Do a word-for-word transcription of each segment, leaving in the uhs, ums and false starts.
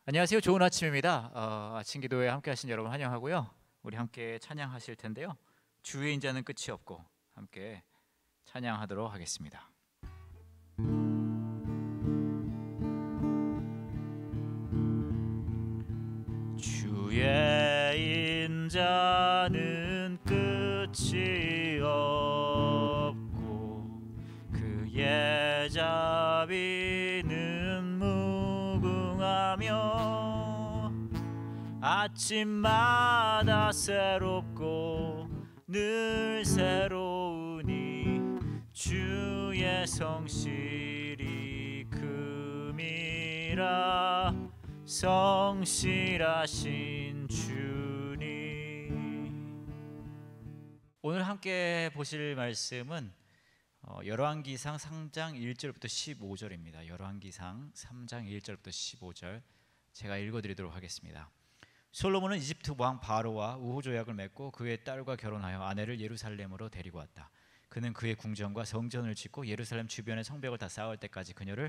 안녕하세요. 좋은 아침입니다. 어, 아침 기도에 함께 하신 여러분 환영하고요. 우리 함께 찬양하실 텐데요. 주의 인자는 끝이 없고 함께 찬양하도록 하겠습니다. 주의 인자는 끝이 없고 그의 자비는 무궁하며 아침마다 새롭고 늘 새로우니 주의 성실이 금이라 성실하신 주님. 오늘 함께 보실 말씀은 어, 열왕기상 삼 장 일 절부터 십오 절입니다. 열왕기상 삼 장 일 절부터 십오 절 제가 읽어드리도록 하겠습니다. 솔로몬은 이집트 왕 바로와 우호 조약을 맺고 그의 딸과 결혼하여 아내를 예루살렘으로 데리고 왔다. 그는 그의 궁전과 성전을 짓고 예루살렘 주변의 성벽을 다 쌓을 때까지 그녀를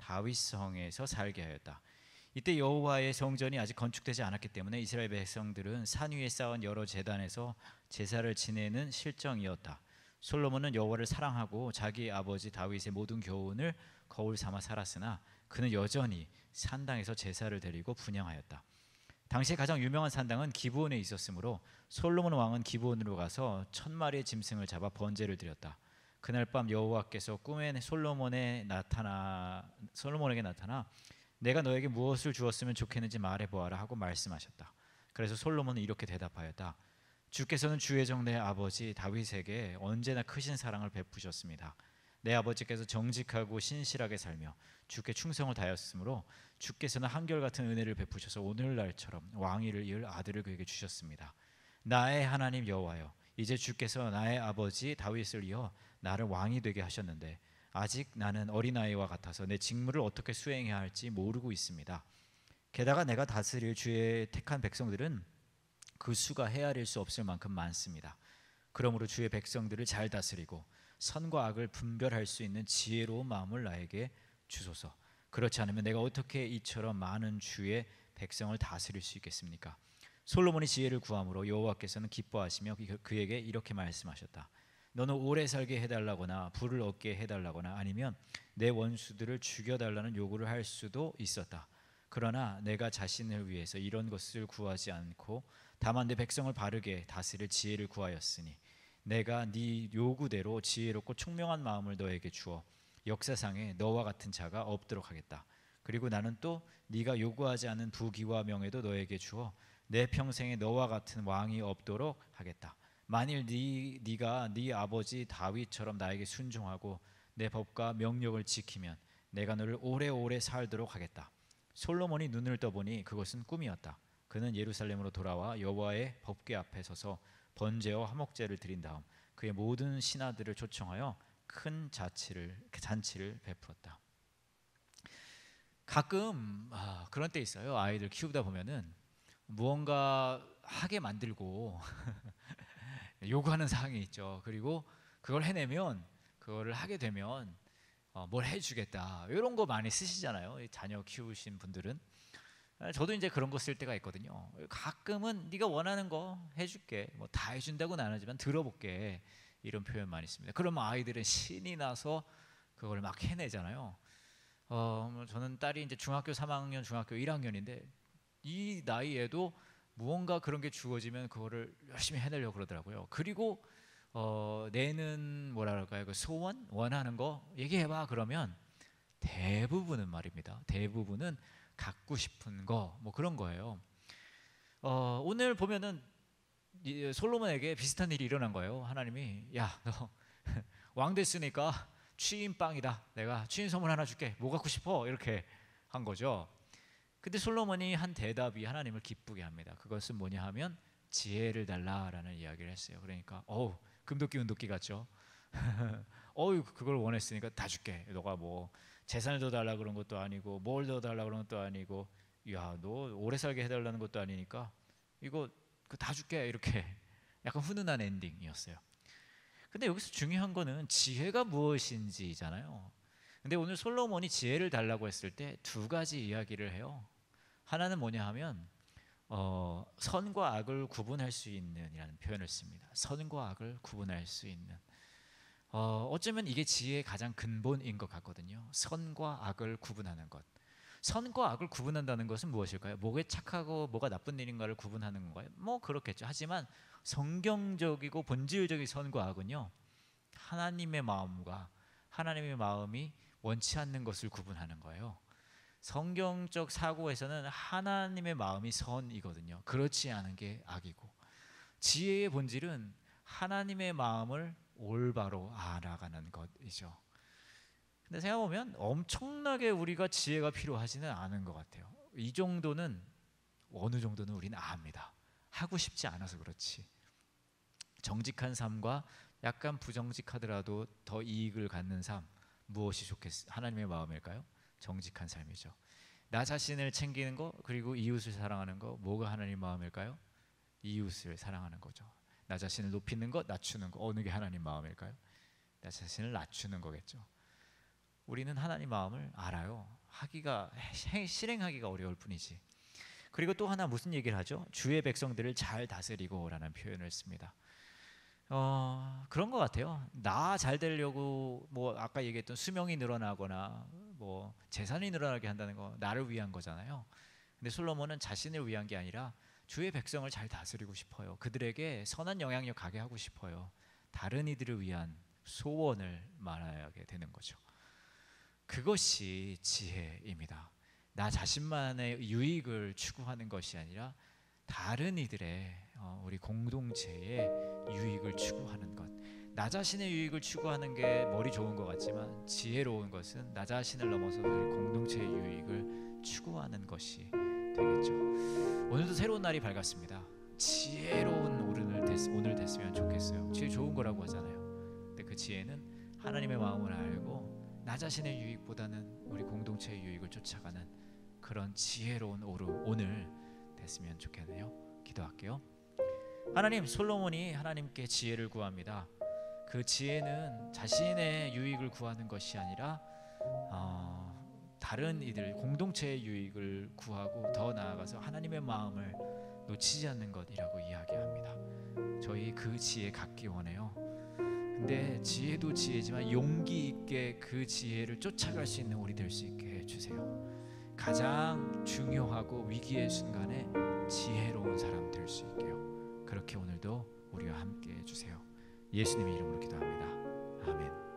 다윗성에서 살게 하였다. 이때 여호와의 성전이 아직 건축되지 않았기 때문에 이스라엘 백성들은 산 위에 쌓은 여러 제단에서 제사를 지내는 실정이었다. 솔로몬은 여호와를 사랑하고 자기 아버지 다윗의 모든 교훈을 거울 삼아 살았으나 그는 여전히 산당에서 제사를 드리고 분향하였다. 당시 가장 유명한 산당은 기브온에 있었으므로 솔로몬 왕은 기브온으로 가서 천 마리의 짐승을 잡아 번제를 드렸다. 그날 밤 여호와께서 꿈에 솔로몬에 나타나 솔로몬에게 나타나 내가 너에게 무엇을 주었으면 좋겠는지 말해보아라 하고 말씀하셨다. 그래서 솔로몬은 이렇게 대답하였다. 주께서는 주의 종 내 아버지 다윗에게 언제나 크신 사랑을 베푸셨습니다. 내 아버지께서 정직하고 신실하게 살며 주께 충성을 다하였으므로 주께서는 한결같은 은혜를 베푸셔서 오늘날처럼 왕위를 이을 아들을 그에게 주셨습니다. 나의 하나님 여호와여, 이제 주께서 나의 아버지 다윗을 이어 나를 왕이 되게 하셨는데 아직 나는 어린아이와 같아서 내 직무를 어떻게 수행해야 할지 모르고 있습니다. 게다가 내가 다스릴 주의 택한 백성들은 그 수가 헤아릴 수 없을 만큼 많습니다. 그러므로 주의 백성들을 잘 다스리고 선과 악을 분별할 수 있는 지혜로운 마음을 나에게 주소서. 그렇지 않으면 내가 어떻게 이처럼 많은 주의 백성을 다스릴 수 있겠습니까? 솔로몬이 지혜를 구함으로 여호와께서는 기뻐하시며 그에게 이렇게 말씀하셨다. 너는 오래 살게 해달라거나 부를 얻게 해달라거나 아니면 내 원수들을 죽여달라는 요구를 할 수도 있었다. 그러나 내가 자신을 위해서 이런 것을 구하지 않고 다만 내 백성을 바르게 다스릴 지혜를 구하였으니 내가 네 요구대로 지혜롭고 총명한 마음을 너에게 주어 역사상에 너와 같은 자가 없도록 하겠다. 그리고 나는 또 네가 요구하지 않는 부귀와 명예도 너에게 주어 내 평생에 너와 같은 왕이 없도록 하겠다. 만일 네, 네가 네 아버지 다윗처럼 나에게 순종하고 내 법과 명령을 지키면 내가 너를 오래오래 살도록 하겠다. 솔로몬이 눈을 떠보니 그것은 꿈이었다. 그는 예루살렘으로 돌아와 여호와의 법궤 앞에 서서 번제와 화목제를 드린 다음 그의 모든 신하들을 초청하여 큰 자치를, 잔치를 베풀었다. 가끔 아, 그런 때 있어요. 아이들 키우다 보면은 무언가 하게 만들고 요구하는 사항이 있죠. 그리고 그걸 해내면 그거를 하게 되면 어, 뭘 해주겠다 이런 거 많이 쓰시잖아요. 자녀 키우신 분들은. 저도 이제 그런 거 쓸 때가 있거든요. 가끔은 네가 원하는 거 해줄게. 뭐 다 해준다고는 안 하지만 들어볼게. 이런 표현 많이 씁니다. 그러면 아이들은 신이 나서 그걸 막 해내잖아요. 어, 저는 딸이 이제 중학교 삼 학년, 중학교 일 학년인데 이 나이에도 무언가 그런 게 주어지면 그거를 열심히 해내려고 그러더라고요. 그리고 어, 내는 뭐라 그럴까요? 그 소원, 원하는 거 얘기해봐. 그러면 대부분은 말입니다. 대부분은 갖고 싶은 거 뭐 그런 거예요. 어, 오늘 보면은 솔로몬에게 비슷한 일이 일어난 거예요. 하나님이 야, 너 왕 됐으니까 취임빵이다. 내가 취임 선물 하나 줄게. 뭐 갖고 싶어? 이렇게 한 거죠. 근데 솔로몬이 한 대답이 하나님을 기쁘게 합니다. 그것은 뭐냐 하면 지혜를 달라라는 이야기를 했어요. 그러니까 어우 금도끼 은도끼 같죠. 어우 그걸 원했으니까 다 줄게. 너가 뭐 재산을 더 달라 그런 것도 아니고 뭘 더 달라 그런 것도 아니고 야 너 오래 살게 해달라는 것도 아니니까 이거 그 다 줄게. 이렇게 약간 훈훈한 엔딩이었어요. 근데 여기서 중요한 거는 지혜가 무엇인지잖아요. 근데 오늘 솔로몬이 지혜를 달라고 했을 때 두 가지 이야기를 해요. 하나는 뭐냐 하면 어, 선과 악을 구분할 수 있는 이라는 표현을 씁니다. 선과 악을 구분할 수 있는. 어, 어쩌면 이게 지혜의 가장 근본인 것 같거든요. 선과 악을 구분하는 것. 선과 악을 구분한다는 것은 무엇일까요? 뭐가 착하고 뭐가 나쁜 일인가를 구분하는 건가요? 뭐 그렇겠죠. 하지만 성경적이고 본질적인 선과 악은요, 하나님의 마음과 하나님의 마음이 원치 않는 것을 구분하는 거예요. 성경적 사고에서는 하나님의 마음이 선이거든요. 그렇지 않은 게 악이고, 지혜의 본질은 하나님의 마음을 올바로 알아가는 것이죠. 근데 생각해보면 엄청나게 우리가 지혜가 필요하지는 않은 것 같아요. 이 정도는, 어느 정도는 우리는 압니다. 하고 싶지 않아서 그렇지. 정직한 삶과 약간 부정직하더라도 더 이익을 갖는 삶, 무엇이 좋겠, 하나님의 마음일까요? 정직한 삶이죠. 나 자신을 챙기는 거, 그리고 이웃을 사랑하는 거, 뭐가 하나님 마음일까요? 이웃을 사랑하는 거죠. 나 자신을 높이는 것, 낮추는 거, 어느 게 하나님 마음일까요? 나 자신을 낮추는 거겠죠. 우리는 하나님 마음을 알아요. 하기가, 실행하기가 어려울 뿐이지. 그리고 또 하나 무슨 얘기를 하죠? 주의 백성들을 잘 다스리고 라는 표현을 씁니다. 어, 그런 것 같아요. 나 잘 되려고 뭐 아까 얘기했던 수명이 늘어나거나 뭐 재산이 늘어나게 한다는 거 나를 위한 거잖아요. 근데 솔로몬은 자신을 위한 게 아니라 주의 백성을 잘 다스리고 싶어요. 그들에게 선한 영향력 가게 하고 싶어요. 다른 이들을 위한 소원을 말하게 되는 거죠. 그것이 지혜입니다. 나 자신만의 유익을 추구하는 것이 아니라 다른 이들의, 어, 우리 공동체의 유익을 추구하는 것. 나 자신의 유익을 추구하는 게 머리 좋은 것 같지만 지혜로운 것은 나 자신을 넘어서 우리 공동체의 유익을 추구하는 것이 되겠죠. 오늘도 새로운 날이 밝았습니다. 지혜로운 오늘, 됐, 오늘 됐으면 좋겠어요. 지혜 좋은 거라고 하잖아요. 근데 그 지혜는 하나님의 마음을 알고 나 자신의 유익보다는 우리 공동체의 유익을 쫓아가는 그런 지혜로운 오늘 됐으면 좋겠네요. 기도할게요. 하나님, 솔로몬이 하나님께 지혜를 구합니다. 그 지혜는 자신의 유익을 구하는 것이 아니라 어, 다른 이들 공동체의 유익을 구하고 더 나아가서 하나님의 마음을 놓치지 않는 것이라고 이야기합니다. 저희 그 지혜 갖기 원해요. 근데 지혜도 지혜지만 용기 있게 그 지혜를 쫓아갈 수 있는 우리 될 수 있게 해주세요. 가장 중요하고 위기의 순간에 지혜로운 사람 될 수 있게요. 그렇게 오늘도 우리와 함께 해주세요. 예수님의 이름으로 기도합니다. 아멘.